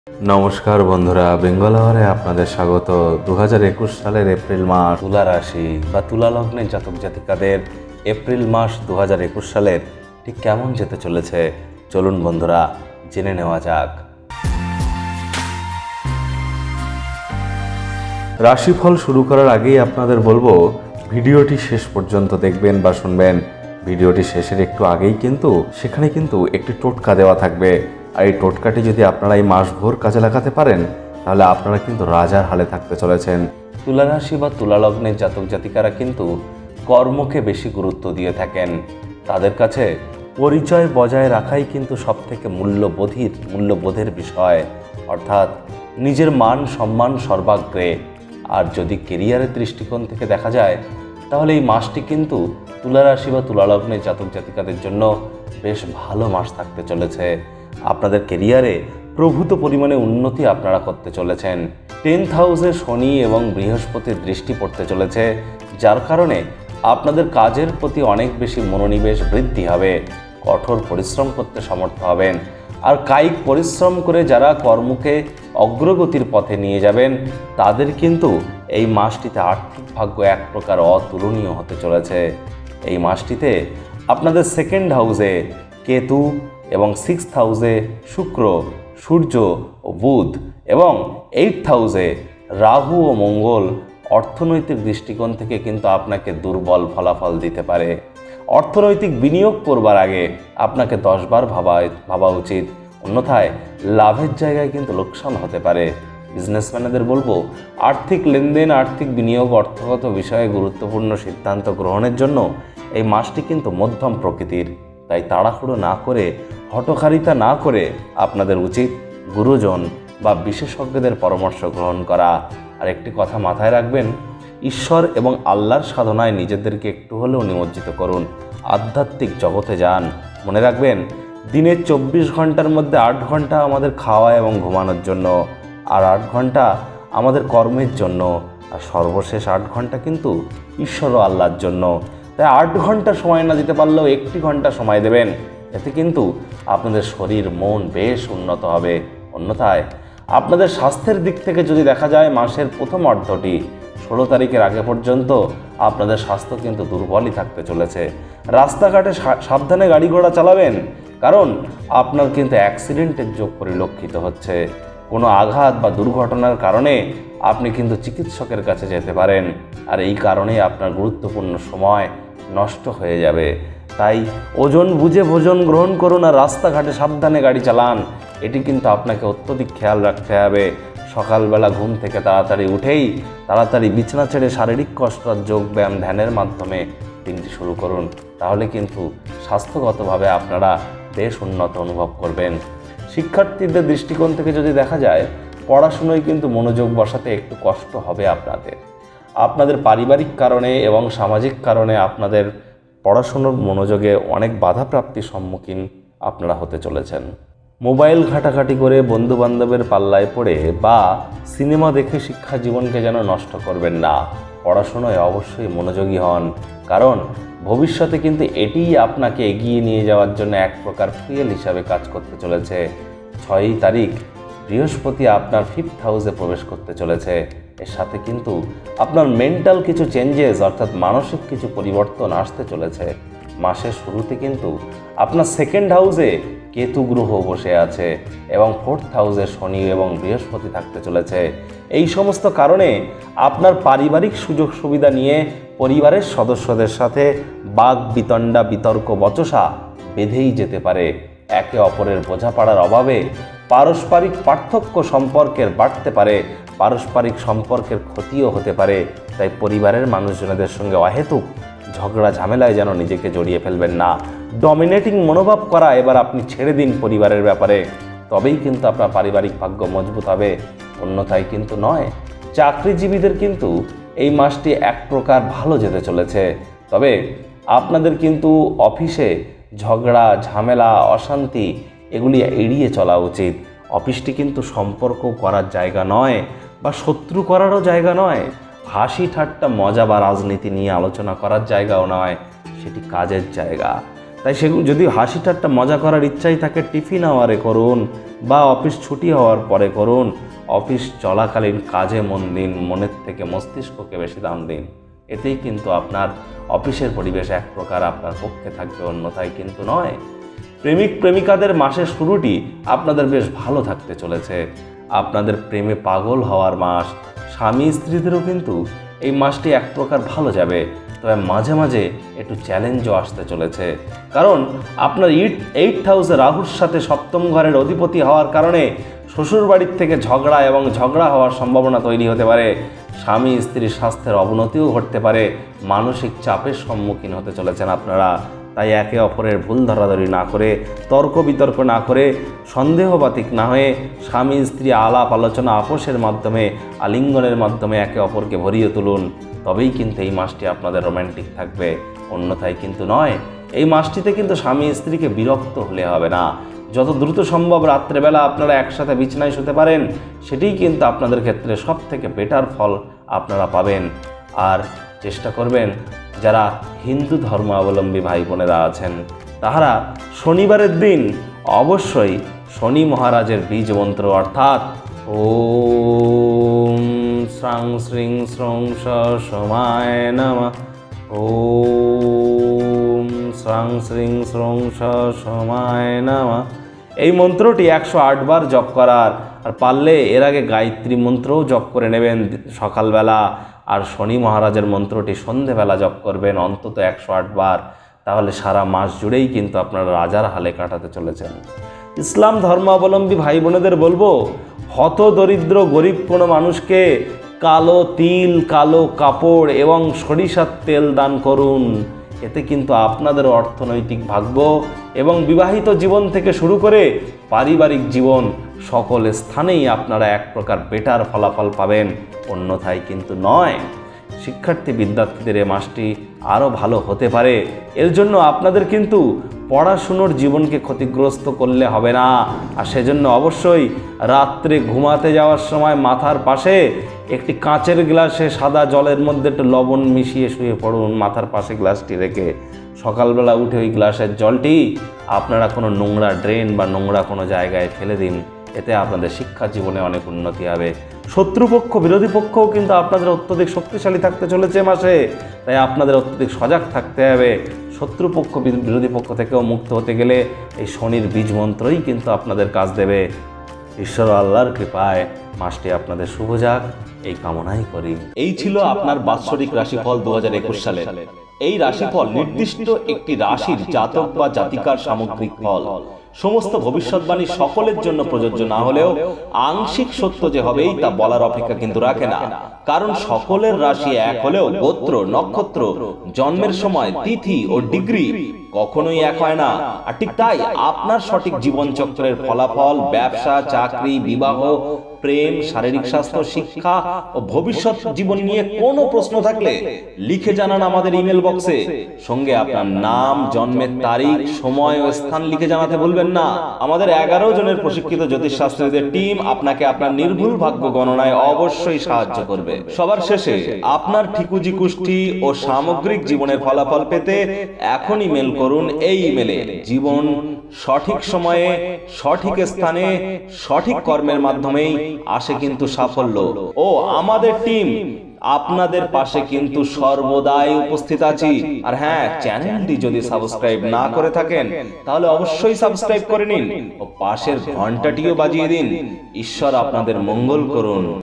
নমস্কার বন্ধুরা, বেঙ্গলাওয়ারে আপনাদের স্বাগত। 2021 সালের এপ্রিল মাস তুলা রাশি বা তুলা লগ্নের জাতক জাতিকাদের এপ্রিল মাস 2021 সালের ঠিক কেমন যেতে চলেছে চলুন বন্ধুরা জেনে নেওয়া যাক। রাশিফল শুরু করার আগেই আপনাদের বলবো ভিডিওটি শেষ পর্যন্ত দেখবেন বা শুনবেন। ভিডিওটি শেষের একটু আগেই সেখানে একটি টোটকা দেওয়া থাকবে, আর এই টোটকাটি যদি আপনারা এই মাসভর কাজে লাগাতে পারেন তাহলে আপনারা রাজার হালে থাকতে চলেছেন। তুলা রাশি বা তুলা লগ্নের জাতক জাতিকারা কর্মকে বেশি গুরুত্ব দিয়ে থাকেন। তাদের কাছে পরিচয় বজায় রাখাই সব থেকে মূল্যবোধের বিষয়, অর্থাৎ নিজের মান সম্মান সর্বাগ্রে। আর যদি কেরিয়ারের দৃষ্টিকোণ থেকে দেখা যায় তাহলে এই মাসটি তুলা রাশি বা তুলা লগ্নের জাতক জাতিকাদের জন্য বেশ ভালো মাস থাকতে চলেছে। আপনাদের কেরিয়ারে প্রভূত পরিমাণে উন্নতি আপনারা করতে চলেছেন। 10th হাউসে শনি এবং বৃহস্পতির দৃষ্টি পড়তে চলেছে, যার কারণে আপনাদের কাজের প্রতি অনেক বেশি মনোনিবেশ বৃদ্ধি হবে। কঠোর পরিশ্রম করতে সমর্থ হবেন, আর কায়িক পরিশ্রম করে যারা কর্মকে অগ্রগতির পথে নিয়ে যাবেন তাদের এই মাসটিতে আর্থিক ভাগ্য এক প্রকার অতুলনীয় হতে চলেছে। এই মাসটিতে আপনাদের 2nd হাউসে কেতু এবং 6th হাউসে শুক্র, সূর্য ও বুধ এবং 8th হাউসে রাহু ও মঙ্গল অর্থনৈতিক দৃষ্টিকোণ থেকে আপনাকে দুর্বল ফলাফল দিতে পারে। অর্থনৈতিক বিনিয়োগ করবার আগে আপনাকে 10 বার ভাবা উচিত, অন্যথায় লাভের জায়গায় লোকসান হতে পারে। বিজনেসম্যানদের বলবো আর্থিক লেনদেন, আর্থিক বিনিয়োগ, অর্থগত বিষয়ে গুরুত্বপূর্ণ সিদ্ধান্ত গ্রহণের জন্য এই মাসটি মধ্যম প্রকৃতির। তাই তাড়াহুড়ো না করে, হঠকারিতা না করে আপনাদের উচিত গুরুজন বা বিশেষজ্ঞদের পরামর্শ গ্রহণ করা। আর একটি কথা মাথায় রাখবেন, ঈশ্বর এবং আল্লাহর সাধনায় নিজেদেরকে একটু হলেও নিমজ্জিত করুন, আধ্যাত্মিক জগতে যান। মনে রাখবেন, দিনের 24 ঘন্টার মধ্যে 8 ঘন্টা আমাদের খাওয়া এবং ঘুমানোর জন্য, আর 8 ঘন্টা আমাদের কর্মের জন্য, আর সর্বশেষ 8 ঘন্টা ঈশ্বর ও আল্লাহর জন্য। তাই 8 ঘন্টা সময় না দিতে পারলেও 1 ঘন্টা সময় দেবেন, এতে আপনাদের শরীর মন বেশ উন্নত হবে। অন্যথায় আপনাদের স্বাস্থ্যের দিক থেকে যদি দেখা যায় মাসের প্রথম অর্ধটি 16 তারিখের আগে পর্যন্ত আপনাদের স্বাস্থ্য দুর্বলই থাকতে চলেছে। রাস্তাঘাটে সাবধানে গাড়ি ঘোড়া চালাবেন, কারণ আপনার অ্যাক্সিডেন্টের যোগ পরিলক্ষিত হচ্ছে। কোনো আঘাত বা দুর্ঘটনার কারণে আপনি চিকিৎসকের কাছে যেতে পারেন, আর এই কারণেই আপনার গুরুত্বপূর্ণ সময় নষ্ট হয়ে যাবে। তাই ওজন বুঝে ভোজন গ্রহণ করুন আর রাস্তাঘাটে সাবধানে গাড়ি চালান। এটি আপনাকে অত্যধিক খেয়াল রাখতে হবে। সকালবেলা ঘুম থেকে তাড়াতাড়ি উঠেই তাড়াতাড়ি বিছানা ছেড়ে শারীরিক কসরত, যোগ ব্যায়াম, ধ্যানের মাধ্যমে দিনটি শুরু করুন, তাহলে স্বাস্থ্যগতভাবে আপনারা বেশ উন্নত অনুভব করবেন। শিক্ষার্থীদের দৃষ্টিকোণ থেকে যদি দেখা যায়, পড়াশুনোয় মনোযোগ বসাতে একটু কষ্ট হবে আপনাদের পারিবারিক কারণে এবং সামাজিক কারণে আপনাদের পড়াশুনোর মনোযোগে অনেক বাধাপ্রাপ্তির সম্মুখীন আপনারা হতে চলেছেন। মোবাইল ঘাটাঘাটি করে, বন্ধুবান্ধবের পাল্লায় পড়ে বা সিনেমা দেখে শিক্ষা জীবনকে যেন নষ্ট করবেন না। পড়াশোনায় অবশ্যই মনোযোগী হন, কারণ ভবিষ্যতে এটিই আপনাকে এগিয়ে নিয়ে যাওয়ার জন্য এক প্রকার ফুয়েল হিসাবে কাজ করতে চলেছে। 6 তারিখ বৃহস্পতি আপনার 5th হাউসে প্রবেশ করতে চলেছে। এর সাথে আপনার মেন্টাল কিছু চেঞ্জেস, অর্থাৎ মানসিক কিছু পরিবর্তন আসতে চলেছে। মাসের শুরুতে আপনার 2nd হাউসে কেতু গ্রহ বসে আছে এবং 4th হাউসে শনি এবং বৃহস্পতি থাকতে চলেছে। এই সমস্ত কারণে আপনার পারিবারিক সুযোগ সুবিধা নিয়ে পরিবারের সদস্যদের সাথে বাক বিতণ্ডা, বিতর্ক, বচসা বেঁধেই যেতে পারে। একে অপরের বোঝাপড়ার অভাবে পারস্পরিক পার্থক্য সম্পর্কের বাড়তে পারে, পারস্পরিক সম্পর্কের ক্ষতিও হতে পারে। তাই পরিবারের মানুষজনদের সঙ্গে অহেতুক ঝগড়া ঝামেলায় যেন নিজেকে জড়িয়ে ফেলবেন না। ডমিনেটিং মনোভাব করা এবার আপনি ছেড়ে দিন পরিবারের ব্যাপারে, তবেই আপনার পারিবারিক ভাগ্য মজবুত হবে, অন্যথায় নয়। চাকরিজীবীদের এই মাসটি এক প্রকার ভালো যেতে চলেছে, তবে আপনাদের অফিসে ঝগড়া, ঝামেলা, অশান্তি এগুলি এড়িয়ে চলা উচিত। অফিসটি সম্পর্ক করার জায়গা নয় বা শত্রু করারও জায়গা নয়, হাসি ঠাট্টা, মজা বা রাজনীতি নিয়ে আলোচনা করার জায়গাও নয়, সেটি কাজের জায়গা। তাই সেগুলো যদি হাসি ঠাট্টা মজা করার ইচ্ছাই থাকে টিফিন আওয়ারে করুন বা অফিস ছুটি হওয়ার পরে করুন। অফিস চলাকালীন কাজে মন দিন, মনের থেকে মস্তিষ্ককে বেশি দাম দিন। এতেই কিন্তু আপনার অফিসের পরিবেশ এক প্রকার আপনার পক্ষে থাকবে, অন্যথায় কিন্তু নয়। প্রেমিক প্রেমিকাদের মাসের শুরুটি আপনাদের বেশ ভালো থাকতে চলেছে। আপনাদের প্রেমে পাগল হওয়ার মাস। স্বামী স্ত্রীদেরও কিন্তু এই মাসটি এক প্রকার ভালো যাবে, তবে মাঝে মাঝে একটু চ্যালেঞ্জও আসতে চলেছে। কারণ আপনার 8th হাউসে রাহুর সাথে সপ্তম ঘরের অধিপতি হওয়ার কারণে শ্বশুর বাড়ির থেকে ঝগড়া এবং ঝগড়া হওয়ার সম্ভাবনা তৈরি হতে পারে। স্বামী স্ত্রীর স্বাস্থ্যের অবনতিও ঘটতে পারে। মানসিক চাপের সম্মুখীন হতে চলেছেন আপনারা। তাই একে অপরের ভুল ধরাধরি না করে, তর্ক বিতর্ক না করে, সন্দেহবাতিক না হয়ে স্বামী স্ত্রী আলাপ আলোচনা আপোষের মাধ্যমে, আলিঙ্গনের মাধ্যমে একে অপরকে ভরিয়ে তুলুন। তবেই কিন্তু এই মাসটি আপনাদের রোম্যান্টিক থাকবে, অন্যথায় কিন্তু নয়। এই মাসটিতে কিন্তু স্বামী স্ত্রীকে বিরক্ত হলে হবে না। যত দ্রুত সম্ভব রাত্রেবেলা আপনারা একসাথে বিছানায় শুতে পারেন, সেটিই কিন্তু আপনাদের ক্ষেত্রে সব থেকে বেটার ফল আপনারা পাবেন। আর চেষ্টা করবেন যারা হিন্দু ধর্মাবলম্বী ভাই বোনেরা আছেন তাহারা শনিবারের দিন অবশ্যই শনি মহারাজের বীজ মন্ত্র অর্থাৎ ওম শ্রাং শ্রীং শ্রং স সমায় নমঃ, ওম শ্রাং শ্রীং শ্রং স সমায় নমঃ, এই মন্ত্রটি 108 বার জপ করার। আর পারলে এর আগে গায়ত্রী মন্ত্রও জপ করে নেবেন সকালবেলা। আর শনি মহারাজের মন্ত্রটি সন্ধেবেলা জপ করবেন অন্তত 108 বার। তাহলে সারা মাস জুড়েই কিন্তু আপনারা রাজার হালে কাটাতে চলেছেন। ইসলাম ধর্মাবলম্বী ভাই বোনেদের বলবো, হত দরিদ্র গরিব কোনো মানুষকে কালো তিল, কালো কাপড় এবং সরিষার তেল দান করুন। এতে কিন্তু আপনাদের অর্থনৈতিক ভাগ্য এবং বিবাহিত জীবন থেকে শুরু করে পারিবারিক জীবন সকল স্থানেই আপনারা এক প্রকার বেটার ফলাফল পাবেন, অন্যথায় কিন্তু নয়। শিক্ষার্থী বিদ্যার্থীদের এ মাসটি আরও ভালো হতে পারে। এর জন্য আপনাদের কিন্তু পড়াশুনোর জীবনকে ক্ষতিগ্রস্ত করলে হবে না। আর সেজন্য অবশ্যই রাত্রে ঘুমাতে যাওয়ার সময় মাথার পাশে একটি কাঁচের গ্লাসে সাদা জলের মধ্যে একটু লবণ মিশিয়ে শুয়ে পড়ুন, মাথার পাশে গ্লাসটি রেখে। সকালবেলা উঠে ওই গ্লাসের জলটি আপনারা কোনো নোংরা ড্রেন বা নোংরা কোনো জায়গায় ফেলে দিন। এতে আপনাদের শিক্ষা জীবনে অনেক উন্নতি হবে। শত্রুপক্ষ বিরোধী পক্ষও কিন্তু আপনাদের অত্যধিক শক্তিশালী থাকতে চলেছে মাসে, তাই আপনাদের অত্যধিক সজাগ থাকতে হবে। শত্রুপক্ষ বিরোধী পক্ষ থেকেও মুক্ত হতে গেলে এই শনির বীজ মন্ত্রই কিন্তু আপনাদের কাজ দেবে। ঈশ্বর আল্লাহর কৃপায় মাসটি আপনাদের শুভ যাক, এই কামনাই করি। এই ছিল আপনার বাৎসরিক রাশিফল 2021 সালে। এই রাশিফল নির্দিষ্ট একটি রাশির জাতক বা জাতিকার সামগ্রিক ফল। সমস্ত ভবিষ্যৎবাণী সকলের জন্য প্রযোজ্য না হলেও আংশিক সত্য যে হবেই তা বলার অপেক্ষা কিন্তু রাখে না। কারণ সকলের রাশি এক হলেও গোত্র, নক্ষত্র, জন্মের সময়, তিথি ও ডিগ্রি কখনোই এক হয় না। আর ঠিক তাই আপনার সঠিক জীবনচক্রের ফলাফল, ব্যবসা, চাকরি, বিবাহ, প্রেম, শারীরিক স্বাস্থ্য, শিক্ষা ও ভবিষ্যৎ জীবন নিয়ে কোনো প্রশ্ন থাকলে লিখে জানান আমাদের ইমেল বক্সে। সঙ্গে আপনার নাম, জন্মের তারিখ, সময় ও স্থান লিখে জানাতে ভুলবেন না। আমাদের 11 জনের প্রশিক্ষিত জ্যোতিষশাস্ত্রীদের টিম আপনাকে আপনার নির্ভুল ভাগ্য গণনায় অবশ্যই সাহায্য করবে। সবার শেষে আপনার ঠিকুজি কুষ্টি ও সামগ্রিক জীবনের ফলাফল পেতে এখনই মেল করুন এই ইমেলে। জীবন সঠিক সময়ে, সঠিক স্থানে, সঠিক কর্মের মাধ্যমেই আসে কিন্তু সাফল্য। ও আমাদের টিম আপনাদের পাশে কিন্তু সর্বদাই উপস্থিত আছি। আর হ্যাঁ, চ্যানেলটি যদি সাবস্ক্রাইব না করে থাকেন তাহলে অবশ্যই সাবস্ক্রাইব করে নিন ও পাশের ঘন্টাটিও বাজিয়ে দিন। ঈশ্বর আপনাদের মঙ্গল করুন।